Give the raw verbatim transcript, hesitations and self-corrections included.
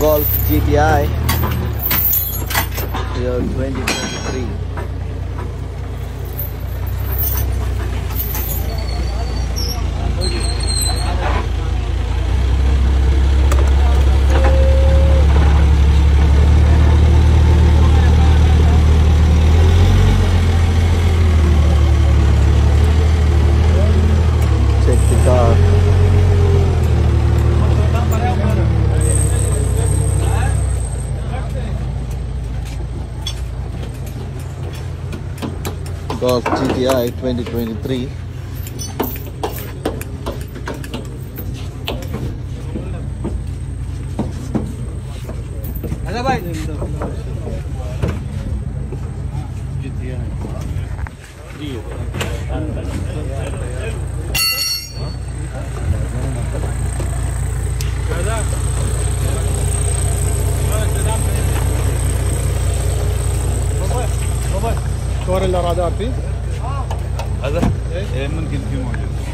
Golf G T I year twenty twenty-three. Check the car. Golf G T I twenty twenty-three. Ada bhai G T I ji صور الرادار فيه؟ هذا؟ ايه ممكن فيه موجود.